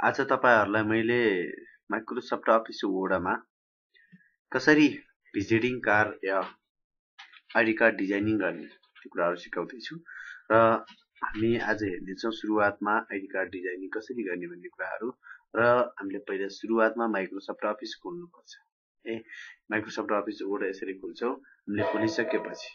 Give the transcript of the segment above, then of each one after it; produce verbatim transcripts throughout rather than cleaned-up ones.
आज तपाईहरुलाई मैले माइक्रोसफ्ट अफिस वर्डमा कसरी भिजिटिङ कार्ड या आईडी कार्ड डिजाइनिङ गर्ने त्यो कुराहरु सिकाउँदै छु र हामी आज हेर्ने छौं सुरुवातमा आईडी कार्ड डिजाइनिङ कसरी गर्ने भन्ने कुराहरु र हामीले पहिले सुरुवातमा माइक्रोसफ्ट अफिस खोल्नु पर्छ। ए माइक्रोसफ्ट अफिस वर्ड यसरी खोल्छौं। हामीले खोलिसकेपछि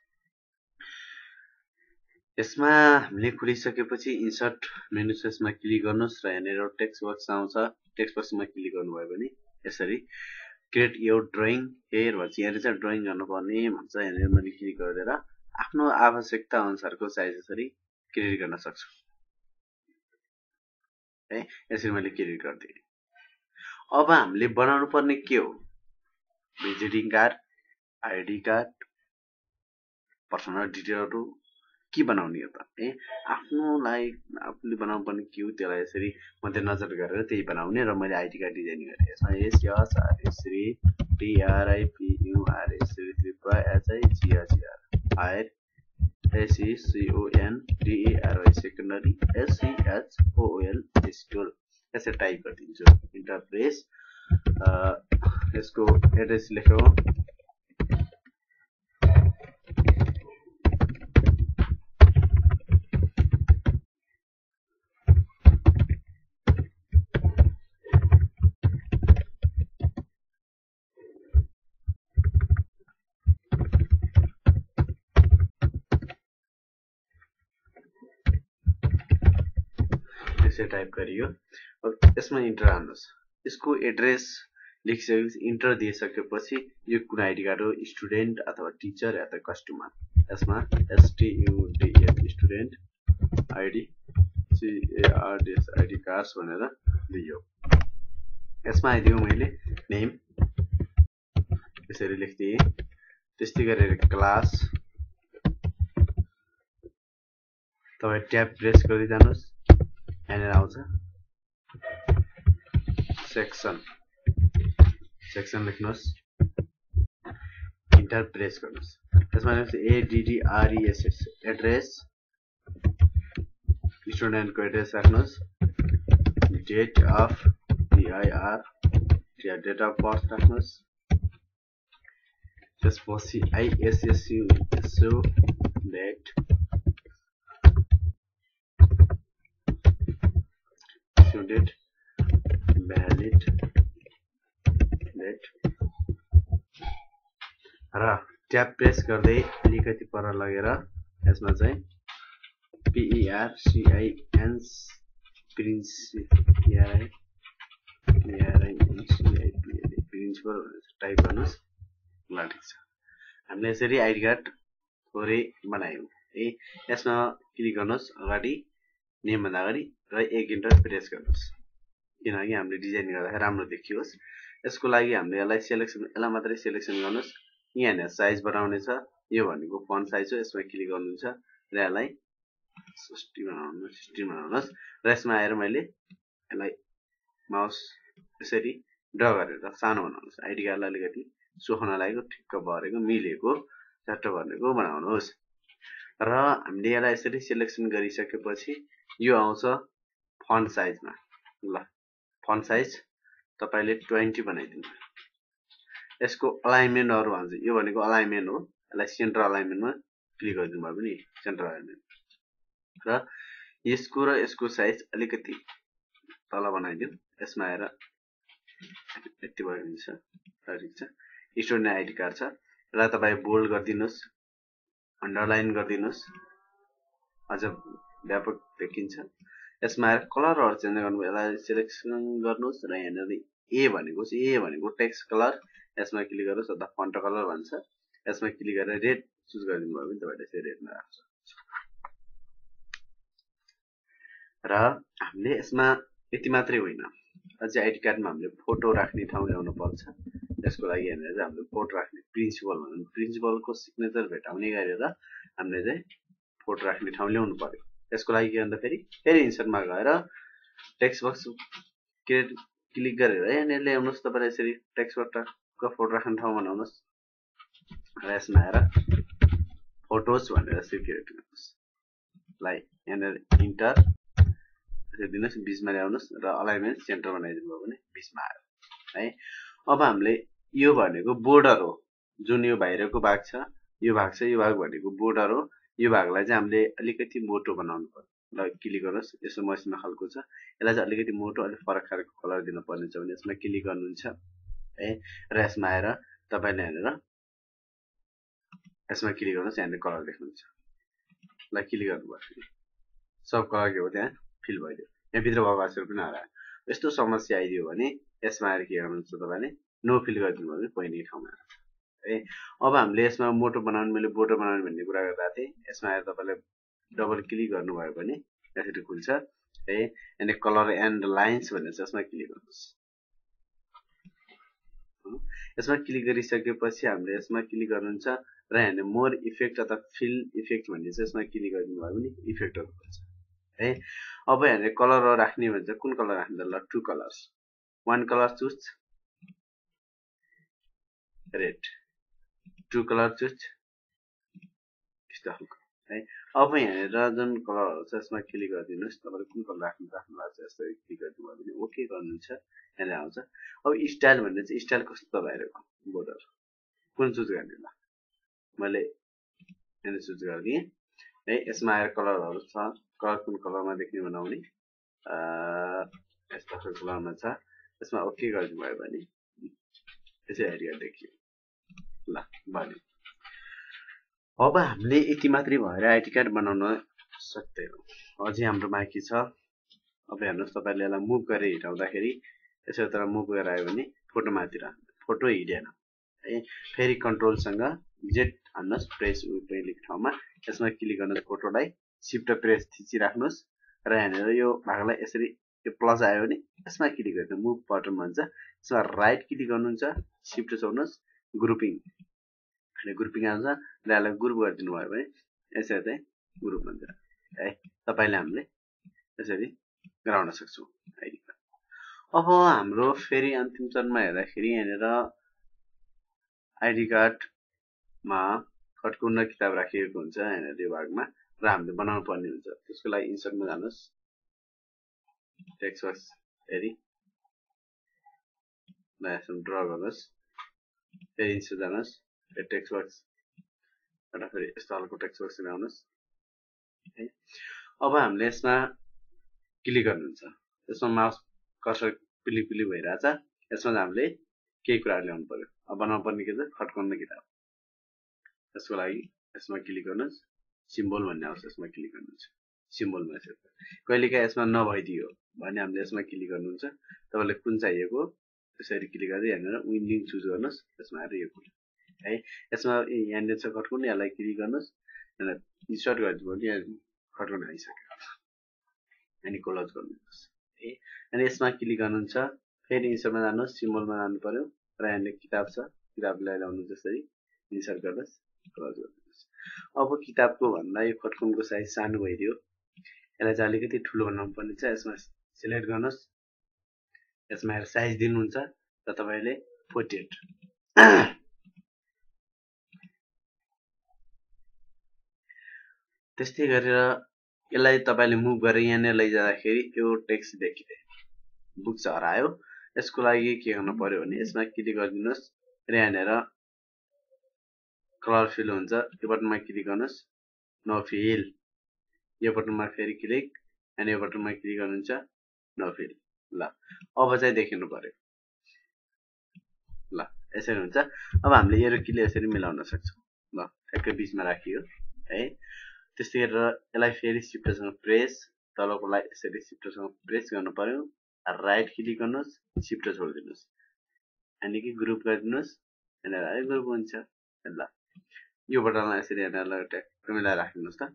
यसमा हामीले खोलिसकेपछि इन्सर्ट मेनु सेसमा क्लिक गर्नुस् र यहाँनिर टेक्स्ट बक्स आउँछ। टेक्स्ट बक्समा क्लिक गर्नुभयो भने यसरी क्रिएट योर ड्राइङ हेयर भन्छ। यहाँ चाहिँ ड्राइङ गर्नुपर्ने भन्छ। यहाँनिर मैले क्लिक गरेर आफ्नो आवश्यकता अनुसारको साइज यसरी क्रिएट गर्न सक्छु। है यसरी मैले क्रिएट गर्दिए। अब हामीले बनाउनु पर्ने के हो? Visiting card, ID card, personal डिटेलहरु के बनाउने हो त? ए आफ्नोलाई आफूले बनाउनु पर्ने के हो त्यसलाई यसरी मध्यनजर गरेर त्यही बनाउने र मैले आईडी कार्ड डिजाइन गरे। यसमा एस एस आर एस री T R I P U R S री Tripura H I G R G R higher S E C O N D A R Y secondary S C H O L स्टोर यसरी type गरिदिन्छु। Enter press यसको address लेखौ type गरियो। अब यसमा enter हान्नुस्। यसको एड्रेस लेखिसकेपछि इन्टर दिइसकेपछि यो कुन आईडी कार्ड हो? स्टुडेन्ट अथवा टिचर या त कस्टमर। यसमा S T U D N student ID C A R D S ID cards भनेर दियो। यसमा आइदियो मैले नेम यसरी लेख्दिए। त्यस्तै गरेर क्लास तपाई ट्याब प्रेस गरिदिनुस्। यहाँनिर आउँछ सेक्सन सेक्सन लेख्नुस्। इन्टर प्रेस गर्नुस्। यसमा लेख्नुस् A D D R E S S address स्टुडेन्टको एड्रेस राख्नुस्। Date of D I R या डेट अफ बर्थ राख्नुस्। त्यसपछि आई एस एस यू सो डेट डेट भ्यालिड डेट र ट्याब प्रेस गर्दै अलिकति पर लगेर यसमा चाहिँ P E R C I N principal principal type गर्नुस्। ल ठीक छ। हामीले यसरी आईडी कार्ड थोरै बनायौं। है यसमा क्लिक गर्नुस्। अगाडि नेम भन्दा अगाडि र एक इन्टर प्रेस गर्नुस् किनकि हामीले डिजाइन गर्दा राम्रो देखियोस्। यसको लागि हामीले यसलाई सिलेक्सन यसलाई मात्रै सिलेक्सन गर्नुस्। यहाँ साइज बनाउने छ। यो भनेको फन्ट साइज हो। यसमा क्लिक गर्नुहुन्छ र यसलाई सिक्सटी बनाउनुस् सिक्सटी बनाउनुस् र यसमा आएर मैले यसलाई माउस यसरी ड्रा गरेर सानो बनाउनुस्। आईडी कार्डलाई अलिकति सोख्न लागेको ठिक्क भरेको मिलेको चट्ट भर्नेको बनाउनुस् र हामीले यसलाई यसरी सिलेक्सन गरिसकेपछि यो आउँछ फन्ट साइजमा। ल फन्ट साइज तपाईले ट्वेन्टी बनाइदिनु। यसको अलाइनमेन्ट अरु भन्छ। यो भनेको अलाइनमेन्ट हो। यसलाई सेन्टर अलाइनमेन्टमा क्लिक गरिदिनु भयो भने सेन्टर अलाइनमेन्ट र यसको र यसको साइज अलिकति तल बनाइदिनु। यसमा आएर यति भयो हुन्छ। ठीक छ। स्टुडेन्ट आईडी कार्ड छ। यसलाई तपाई बोल्ड गरिदिनुस्। अन्डरलाइन गरिदिनुस्। अझ व्यापक देखिन्छ। यसमा आएर कलरहरु चेन्ज गर्नु। यसलाई सिलेक्सन गर्नुस् र यहाँनिर ए भनेको ए भनेको टेक्स्ट कलर यसमा क्लिक गर्नुस् अथवा फन्ट कलर भन्छ। यसमा क्लिक गरेर रेड चुज गरिदिनु भयो भने तपाईले चाहिँ रेडमा राख्छ। र हामीले यसमा यति मात्रै होइन अझै आईडी कार्डमा हामीले फोटो राख्ने ठाउँ ल्याउनु पर्छ। यसको लागि हामीले चाहिँ हामीले फोटो राख्ने प्रिन्सिपल भन्नु प्रिन्सिपलको सिग्नेचर भेटाउने गरेर हामीले चाहिँ फोटो राख्ने ठाउँ ल्याउनु पर्यो। यसको लागि के भन्दा फेरि फेरि इन्सर्टमा गएर टेक्स्ट बक्स क्रिएट क्लिक गरेर यहाँनिर ल्याउनुस्। तपाईले यसरी टेक्स्ट बक्सको फोटो राख्ने ठाउँ बनाउनुस् र यसमा आएर फोटोज भनेर यसरी क्रिएट गर्नुस्। लाइक यहाँनिर इन्टर दिनुस् बीचमा ल्याउनुस् र अलाइनमेन्ट सेन्टर बनाइदिनु भयो भने बीचमा आयो है। अब हामीले यो भनेको बोर्डर हो, जुन यो बाहिरको भाग छ यो भाग छ, यो भाग भनेको बोर्डर हो। यो भागलाई चाहिँ हामीले अलिकति मोटो बनाउनु पर्यो। ल क्लिक गर्नुहोस्, यसो मसिनो खालको छ, यसलाई चाहिँ अलिकति मोटो अलिक फरक खालको कलर दिनु पर्ने छ भने यसमा क्लिक गर्नुहुन्छ है र यसमा आएर तपाईले हेरेर यसमा क्लिक गर्नुहोस्, यहाँले कलर देख्नुहुन्छ। ल क्लिक गर्नुभयो, सब कलर के हो त्यहाँ फिल भइदियो, यहाँ भित्र भएको अक्षर पनि हरायो। यस्तो समस्या आइदियो भने यसमा आएर के गर्नुहुन्छ तपाईले नो फिल गरिदिनु भयो भने पहिने ठाउँमा है। अब हामीले यसमा मोटो बनाउनु, मैले बोर्डर बनाउनु भन्ने कुरा गर्दा थिएँ, यसमा आएर तपाईले डबल क्लिक गर्नुभयो भने यसरी खुल्छ है। अनि कलर एन्ड लाइन्स भनेर चाहिँ यसमा क्लिक गर्नुहोस्। यसमा क्लिक गरिसकेपछि हामीले यसमा क्लिक गर्नुहुन्छ र यहाँले मोर इफेक्ट अथवा फिल इफेक्ट भन्ने चाहिँ यसमा क्लिक गरिदिनु भयो भने इफेक्टहरु हुन्छ है। अब यहाँले कलर राख्ने भन्छ, कुन कलर राख्ने ल two colours, one colour choose red, two colour choose यस्तो खालको है। अब यहाँनिर जुन कलरहरु छ यसमा क्लिक गरिदिनुस्, तपाईले कुन कलर राख्नु राख्नु भएको छ यस्तो क्लिक गरिदिनु भयो भने ओके गर्नुहुन्छ, यहाँले आउँछ। अब स्टाइल भन्ने चाहिँ स्टाइल कस्तो भइरहेको बोर्डर कुन चुज गर्ने ल मैले यहाँ चुज गरिदिएँ है। यसमा आएर कलरहरु छ, कलर कुन कलरमा देख्ने बनाउने अ यस्तो कलरमा छ, यसमा ओके गरिदिनु भयो भने यसै एरिया देखियो ल भयो। अब हामीले यति मात्रै भएर आइडी कार्ड बनाउन सक्दैनौँ, अझै हाम्रो बाँकी छ। अब हेर्नुस्, तपाईले यसलाई मुभ गरेर हिटाउँदाखेरि यसो तर मुभ गरेर आयो भने फोटो माथि राख्नु, फोटो हिँडेन है। फेरि कन्ट्रोलसँग जेड हान्नुस्, प्रेस उल्टै ठाउँमा यसमा क्लिक गर्नुहोस्, फोटोलाई शिफ्ट प्रेस थिचिराख्नुस् र यहाँनिर यो भागलाई यसरी यो प्लस आयो भने यसमा क्लिक गर्नु, मुभ बटन भन्छ, यसमा राइट क्लिक गर्नुहुन्छ, शिफ्ट छोड्नुस्, ग्रुपिङ अनि ग्रुपिङ आउँछ र यसलाई ग्रुप गरिदिनु भयो भने यसरी चाहिँ ग्रुप भन्छ है। तपाईले हामीले यसरी गराउन सक्छौं आइडी कार्ड। अब हाम्रो फेरि अन्तिम चरणमा हेर्दाखेरि यहाँनिर आइडी कार्डमा खटकुन्न किताब राखिएको हुन्छ यहाँनिर यो भागमा र हामीले बनाउनु पर्ने हुन्छ। त्यसको लागि इन्सर्टमा जानुहोस्, टेक्स्ट बक्स हेरी नयाँ ड्र गर्नुहोस्, फेरि इन्सर्ट जानुहोस्, फेरि टेक्स्ट बक्स र फेरि यस्तो खालको टेक्स्ट बक्स ल्याउनुहोस् है। अब हामीले यसमा क्लिक गर्नुहुन्छ, यसमा माउस कर्सर पिली पिली भइरहेछ, यसमा हामीले केही कुराहरु ल्याउनु पर्यो। अब बनाउनु पर्ने के छ खटकुन्न किताब, त्यसको लागि यसमा क्लिक गर्नुहोस्, सिम्बल भन्ने आउँछ, यसमा क्लिक गर्नुहुन्छ, सिम्बलमा छ। कहिलेकाहीँ यसमा नभइदियो भने हामीले यसमा क्लिक गर्नुहुन्छ, तपाईलाई कुन चाहिएको त्यसरी क्लिक गर्दै यहाँनिर विन्डिङ चुज गर्नुहोस्, यसमा आएर यो खुल्छ है। यसमा यहाँनिर छ खटकुन्न, यसलाई क्लिक गर्नुहोस्, यसलाई इन्सर्ट गरिदिनु भने यहाँ खटकुन्न आइसक्यो, अनि क्लोज गर्नुहोस् है। अनि यसमा क्लिक गर्नुहुन्छ, फेरि इन्सर्टमा जानुहोस्, सिम्बलमा जानु पर्यो र यहाँनिर किताब छ, किताबलाई ल्याउनु जसरी इन्सर्ट गर्नुहोस्, क्लोज गर्नुहोस्। अब किताबको भन्दा यो खटकुनको साइज सानो भइदियो, यसलाई चाहिँ अलिकति ठुलो बनाउनु पर्ने छ। यसमा सिलेक्ट गर्नुहोस्, यसमा हेर साइज दिनुहुन्छ र तपाईले अडचालीस त्यस्तै गरेर यसलाई तपाईले मुभ गरेर यहाँनिर लैजाँदाखेरि यो टेक्स्ट देखिँदै बुक्स हरायो। यसको लागि के गर्नु पर्यो भने यसमा क्लिक गरिदिनुहोस् र यहाँनिर कलर फिल हुन्छ, यो बटनमा क्लिक गर्नुहोस्, नो फिल, यो बटनमा फेरि क्लिक अनि यो बटनमा क्लिक गर्नुहुन्छ, नो फिल। ल अब चाहिँ देखिनु पर्यो ल यसरी हुन्छ। अब हामीले एरो किले यसरी मिलाउन सक्छौं ल, ठ्याक्कै बीचमा राखियो है। त्यस्तै गरेर यसलाई फेरि शिफ्टसँग प्रेस, तलकोलाई यसरी शिफ्टसँग प्रेस गर्नु पर्यो, राइट क्लिक गर्नुहोस्, शिफ्ट छोड्दिनुस् अनि कि ग्रुप गरिदिनुस्, अनि ग्रुप हुन्छ ल। यो बटनलाई यसरी यहाँलाई ट्याक्क मिलाएर राखिदिनुस् त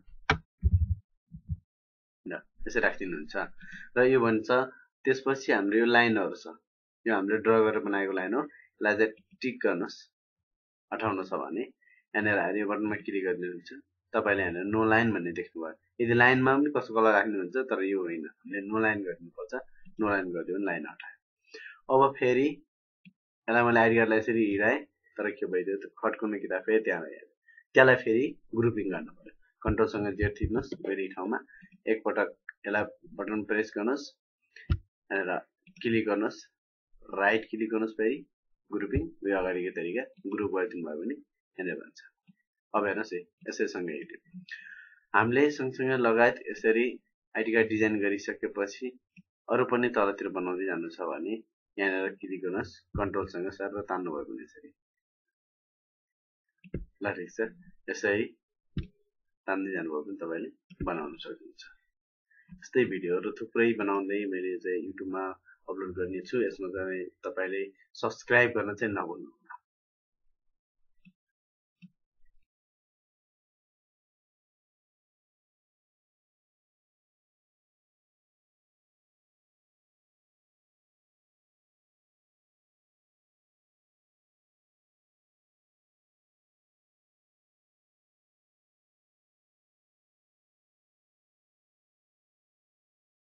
ल, यसरी राखिदिनुहुन्छ र यो भन्छ। त्यसपछि हाम्रो यो लाइनहरु छ, यो हामीले ड्र गरेर बनाएको लाइन हो, यसलाई चाहिँ टिक गर्नुहोस्, हटाउनु छ भने यहाँनिर आएर यो बटनमा क्लिक गरिदिनुहुन्छ, तपाईले यहाँनिर नो लाइन भन्ने देख्नुभयो। यदि लाइनमा पनि कसो कलर राख्नु हुन्छ तर यो होइन, हामीले नो लाइन गर्नुपर्छ, नो लाइन गरिदियो भने लाइन हटायो। अब फेरि यसलाई मैले आइडी कार्डलाई यसरी हिराए तर के भइदियो त खटकुन्न किताब फेरि त्यहाँ आइहाल्यो, त्यसलाई फेरि ग्रुपिङ गर्नु पर्यो। कन्ट्रोलसँग जेड थिच्नुस्, फेरि ठाउँमा एकपटक यसलाई बटन प्रेस गर्नुहोस् र क्लिक गर्नुहोस् राइट क्लिक गर्नुहोस् फेरि ग्रुपिङ यो अगाडिको तरिका ग्रुप गरिदिनु भयो भने यहाँनिर भन्छ अब हेर्नुहोस् है यसरी सँगै हेर्यो हामीले सँगसँगै लगायत यसरी आइडी कार्ड डिजाइन गरिसकेपछि अरू पनि तलतिर बनाउँदै जानु छ भने यहाँनिर क्लिक गर्नुहोस् कन्ट्रोलसँग सर र तान्नु भयो भने यसरी ल ठिक छ यसरी तान्दै जानुभयो भने तपाईँले बनाउन सक्नुहुन्छ यस्तै भिडियोहरू थुप्रै बनाउँदै मैले चाहिँ युट्युबमा अपलोड गर्ने छु यसमा चाहिँ तपाईँले सब्स्क्राइब गर्न चाहिँ नभुल्नु